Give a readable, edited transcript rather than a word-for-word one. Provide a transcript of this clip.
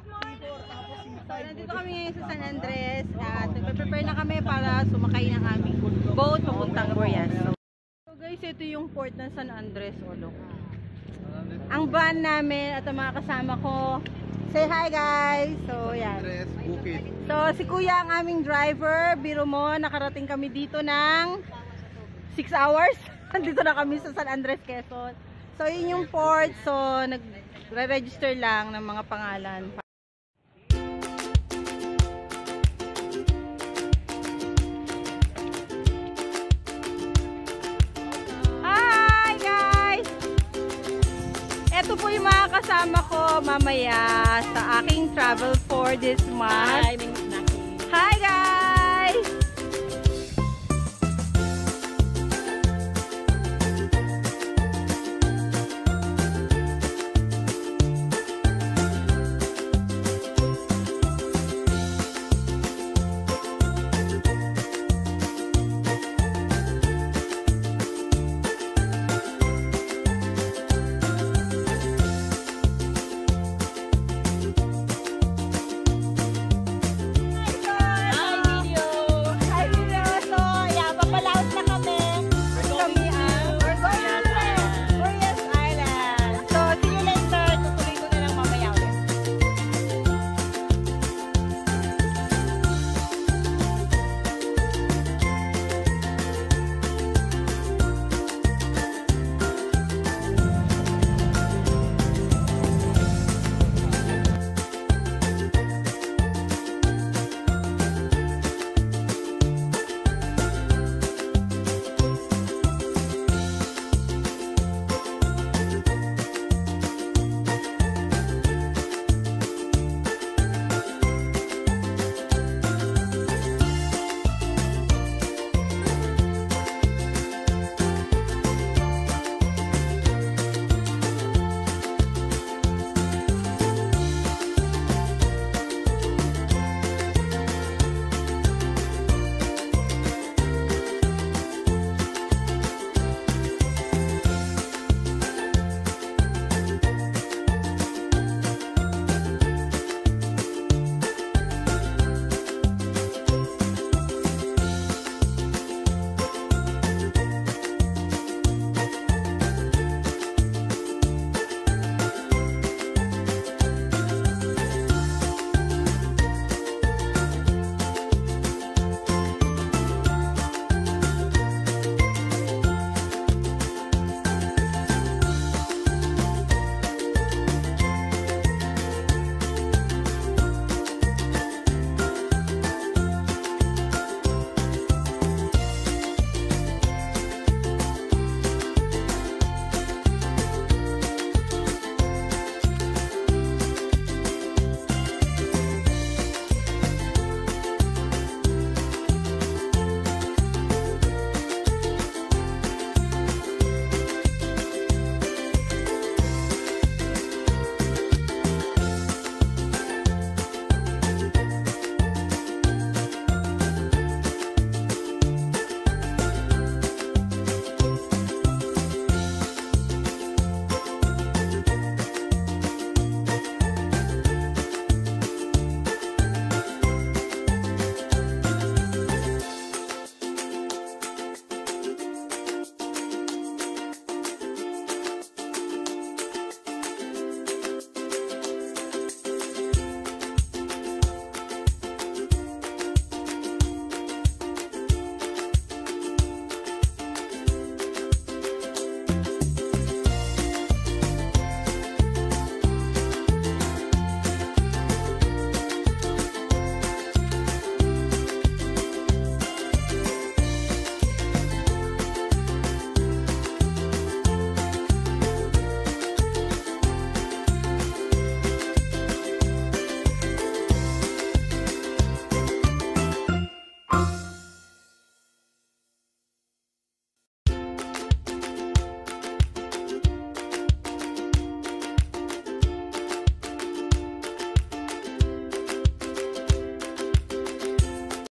So, nandito kami ngayon sa San Andres at nagpe-prepare na kami para sumakay ng aming boat papuntang Boreas. So guys, ito yung port ng San Andres. Ang van namin at ang mga kasama ko. Say hi guys! So yan. So si Kuya ang aming driver. Biro mo, nakarating kami dito ng 6 hours. Nandito na kami sa San Andres, Quezon. So yun yung port. So nagre-register lang ng mga pangalan. Hi guys! Ito po yung mga kasama ko mamaya sa aking travel for this month. Hi guys!